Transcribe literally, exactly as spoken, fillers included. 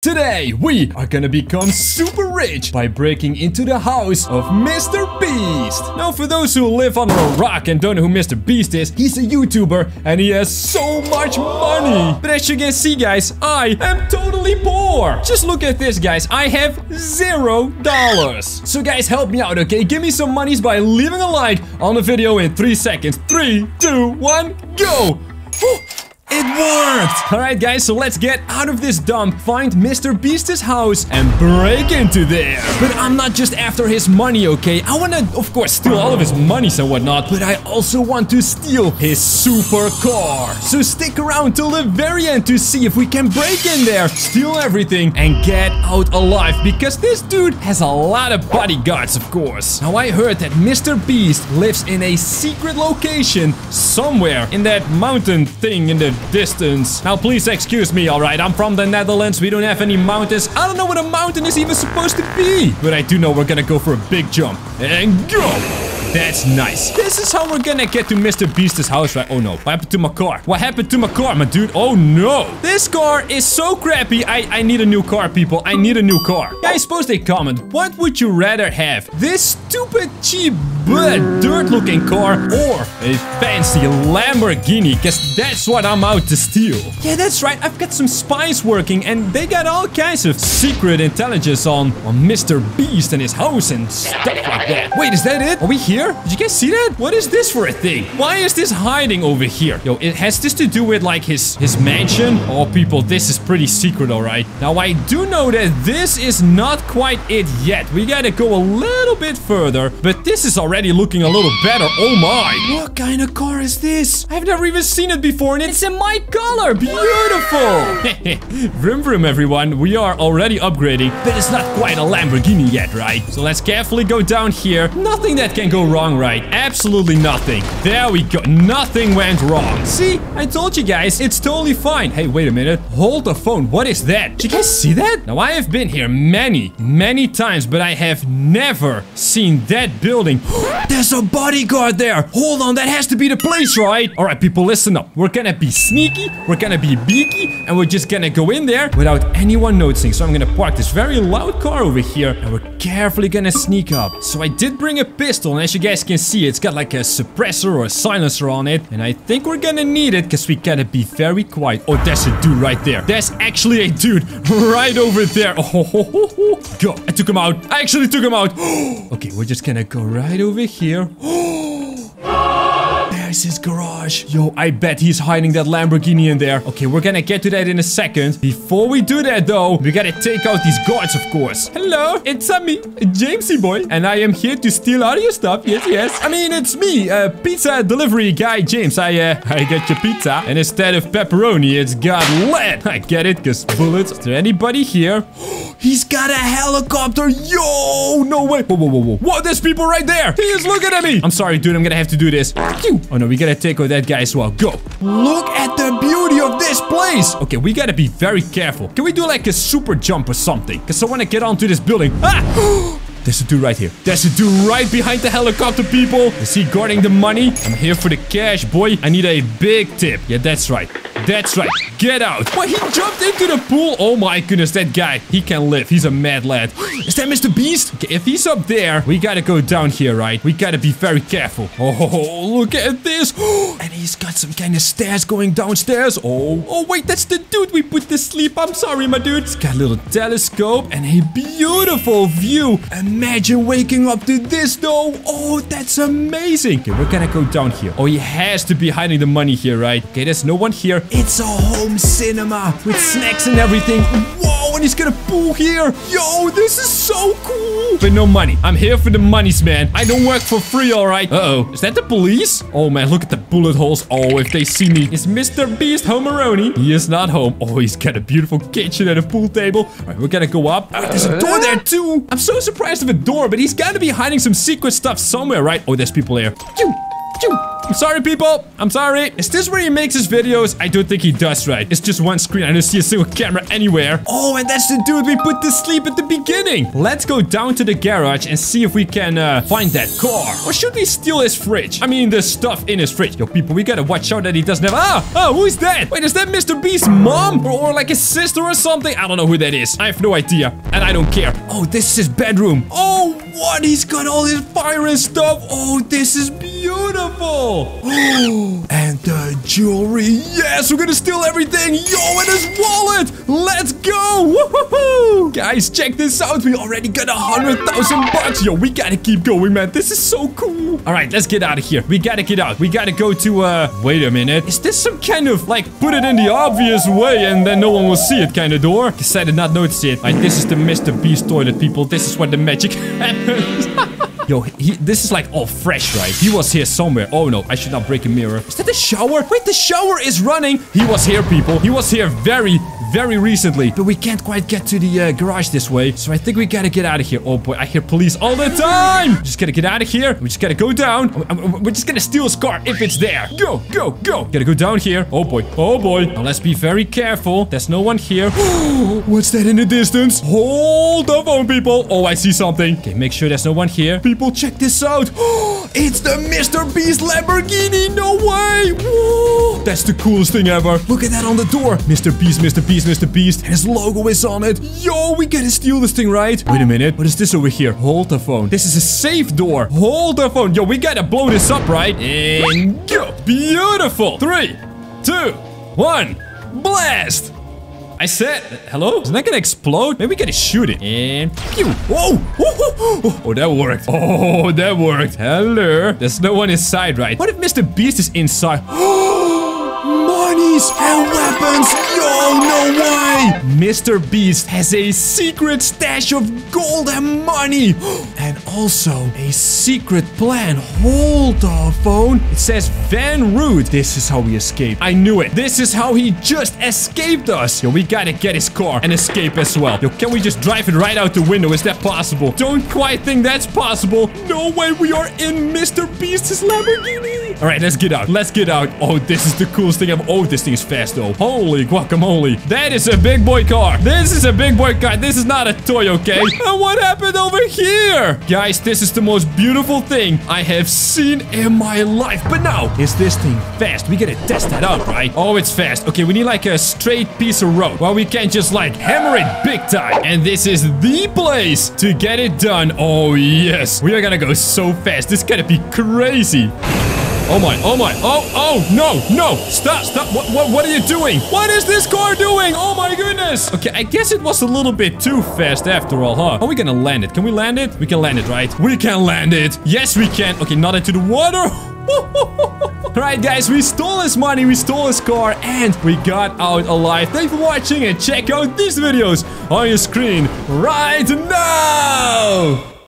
Today, we are gonna become super rich by breaking into the house of Mister Beast. Now, for those who live under a rock and don't know who Mister Beast is, he's a YouTuber and he has so much money. But as you can see, guys, I am totally poor. Just look at this, guys. I have zero dollars. So, guys, help me out, okay? Give me some monies by leaving a like on the video in three seconds. Three, two, one, go! Whew. It worked! Alright guys, so let's get out of this dump, find Mister Beast's house, and break into there. But I'm not just after his money, okay? I wanna, of course, steal all of his monies and whatnot, but I also want to steal his super car. So stick around till the very end to see if we can break in there, steal everything, and get out alive, because this dude has a lot of bodyguards, of course. Now, I heard that Mister Beast lives in a secret location somewhere in that mountain thing in the distance. Now, please excuse me, alright? I'm from the Netherlands. We don't have any mountains. I don't know what a mountain is even supposed to be. But I do know we're gonna go for a big jump. And go! That's nice. This is how we're gonna get to Mister Beast's house, right? Oh no, what happened to my car? What happened to my car, my dude? Oh no. This car is so crappy. I, I need a new car, people. I need a new car. Guys, post a comment. What would you rather have? This stupid, cheap, but dirt-looking car or a fancy Lamborghini? Because that's what I'm out to steal. Yeah, that's right. I've got some spies working and they got all kinds of secret intelligence on, on Mister Beast and his house and stuff like that. Wait, is that it? Are we here? Did you guys see that? What is this for a thing? Why is this hiding over here? Yo, it has this to do with like his, his mansion? Oh, people, this is pretty secret, alright? Now, I do know that this is not quite it yet. We gotta go a little bit further, but this is already looking a little better. Oh my. What kind of car is this? I've never even seen it before and it's in my color. Beautiful. Vroom vroom, everyone. We are already upgrading, but it's not quite a Lamborghini yet, right? So let's carefully go down here. Nothing that can go wrong, right? Absolutely nothing. There we go. Nothing went wrong. See? I told you guys, it's totally fine. Hey, wait a minute. Hold the phone. What is that? Did you guys see that? Now, I have been here many, many times, but I have never seen that building. There's a bodyguard there. Hold on, that has to be the place, right? All right, people, listen up. We're gonna be sneaky, we're gonna be beaky, and we're just gonna go in there without anyone noticing. So I'm gonna park this very loud car over here, and we're carefully gonna sneak up. So I did bring a pistol, and as you guys can see, it's got like a suppressor or a silencer on it, and I think we're gonna need it because we gotta be very quiet. Oh, there's a dude right there. There's actually a dude right over there. Oh, ho, ho, ho. Go. I took him out. I actually took him out. Okay, we're just gonna go right over here. There's his garage. Yo, I bet he's hiding that Lamborghini in there. Okay, we're gonna get to that in a second. Before we do that, though, we gotta take out these guards, of course. Hello, it's uh, me, Jamesy boy, and I am here to steal all your stuff. Yes, yes. I mean, it's me, uh, pizza delivery guy, James. I, uh, I get your pizza, and instead of pepperoni, it's got lead. I get it, because bullets. Is there anybody here? He's got a helicopter. Yo, no way. Whoa, whoa, whoa, whoa. Whoa, there's people right there. He is looking at me. I'm sorry, dude. I'm gonna have to do this. Oh, no, we gotta take out that guy as well. Go. Look at the beauty of this place. Okay, we gotta be very careful. Can we do like a super jump or something? Because I want to get onto this building. Ah! There's a dude right here. There's a dude right behind the helicopter, people. Is he guarding the money? I'm here for the cash, boy. I need a big tip. Yeah, that's right. That's right. Get out. Why, he jumped into the pool. Oh my goodness, that guy. He can live. He's a mad lad. Is that Mister Beast? Okay, if he's up there, we gotta go down here, right? We gotta be very careful. Oh, look at this. And he's got some kind of stairs going downstairs. Oh, oh wait, that's the dude we put to sleep. I'm sorry, my dude. He's got a little telescope and a beautiful view. Imagine waking up to this, though. Oh, that's amazing. Okay, we're gonna go down here. Oh, he has to be hiding the money here, right? Okay, there's no one here. It's a home cinema with snacks and everything. Whoa, and he's gonna poo here. Yo, this is so cool. But no money. I'm here for the monies, man. I don't work for free, all right? Uh-oh. Is that the police? Oh, man, look at the bullet holes. Oh, if they see me. Is Mister Beast home-a-roni? He is not home. Oh, he's got a beautiful kitchen and a pool table. All right, we're gonna go up. Oh, there's a door there, too. I'm so surprised of a door, but he's gotta be hiding some secret stuff somewhere, right? Oh, there's people here. Choo, choo. I'm sorry, people. I'm sorry. Is this where he makes his videos? I don't think he does, right? It's just one screen. I don't see a single camera anywhere. Oh, and that's the dude we put to sleep at the beginning. Let's go down to the garage and see if we can uh, find that car. Or should we steal his fridge? I mean, the stuff in his fridge. Yo, people, we gotta watch out that he doesn't have... Ah! Oh, who is that? Wait, is that Mister Beast's mom? Or, or like his sister or something? I don't know who that is. I have no idea. And I don't care. Oh, this is his bedroom. Oh, what? He's got all his fire and stuff. Oh, this is beautiful. And the jewelry. Yes, we're gonna steal everything. Yo, and his wallet. Let's go. Woohoo! Guys, check this out. We already got a hundred thousand bucks. Yo, we gotta keep going, man. This is so cool. All right, let's get out of here. We gotta get out. We gotta go to, uh... Wait a minute. Is this some kind of, like, put it in the obvious way and then no one will see it kind of door? Because I did not notice it. All right, this is the Mister Beast toilet, people. This is where the magic happens. Yo, he, this is like all fresh, right? He was here somewhere. Oh, no. I should not break a mirror. Is that the shower? Wait, the shower is running. He was here, people. He was here very, very recently. But we can't quite get to the uh, garage this way. So I think we gotta get out of here. Oh, boy. I hear police all the time. Just gotta get out of here. We just gotta go down. We're just gonna steal his car if it's there. Go, go, go. Gotta go down here. Oh, boy. Oh, boy. Now, let's be very careful. There's no one here. What's that in the distance? Hold the phone, people. Oh, I see something. Okay, make sure there's no one here. People, check this out. It's the Mister Beast Lamborghini. No way. Whoa. That's the coolest thing ever. Look at that on the door. Mister Beast, Mister Beast, Mister Beast. And his logo is on it. Yo, we gotta steal this thing, right? Wait a minute. What is this over here? Hold the phone. This is a safe door. Hold the phone. Yo, we gotta blow this up, right? And go. Beautiful. Three, two, one. Blast. I said, hello? Isn't that gonna explode? Maybe we gotta shoot it. And pew. Whoa. Oh, oh, that worked. Oh, that worked. Hello. There's no one inside, right? What if Mister Beast is inside? Monies and weapons. Yo, no way. Mister Beast has a secret stash of gold and money. And also a secret plan. Hold the phone. It says Van Root. This is how we escaped. I knew it. This is how he just escaped us. Yo, we gotta get his car and escape as well. Yo, can we just drive it right out the window? Is that possible? Don't quite think that's possible. No way. We are in Mister Beast's Lamborghini. All right, let's get out. Let's get out. Oh, this is the coolest thing ever. Oh, this thing is fast though. Holy guacamole. That is a big boy car. This is a big boy car. This is not a toy, okay? And what happened over here? Guys, this is the most beautiful thing I have seen in my life. But now, is this thing fast? We gotta test that out, right? Oh, it's fast. Okay, we need like a straight piece of road. Well, we can't just like hammer it big time. And this is the place to get it done. Oh, yes. We are gonna go so fast. This gotta be crazy. Oh my, oh my, oh, oh, no, no, stop, stop, what, what, what are you doing? What is this car doing? Oh my goodness. Okay, I guess it was a little bit too fast after all, huh? Are we gonna land it? Can we land it? We can land it, right? We can land it. Yes, we can. Okay, not into the water. Alright guys, we stole his money, we stole his car, and we got out alive. Thanks for watching, and check out these videos on your screen right now.